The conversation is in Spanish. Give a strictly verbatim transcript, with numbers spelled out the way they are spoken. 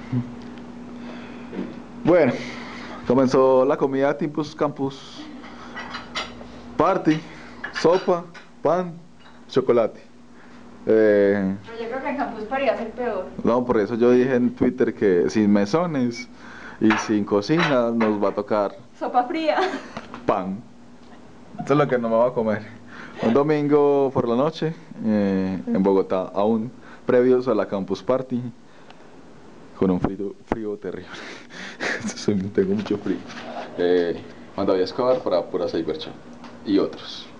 Bueno, comenzó la comida Timpus Campus Party, sopa, pan, chocolate. Eh, Pero yo creo que en Campus Party va a ser peor. no, por eso yo dije en Twitter que sin mesones y sin cocina nos va a tocar Sopa fría. pan. Esto es lo que no me va a comer. Un domingo por la noche eh, en Bogotá, aún previos a la Campus Party, con un frío, frío terrible. Tengo mucho frío. Eh, Juan David Escobar para Pura Cybercha y otros.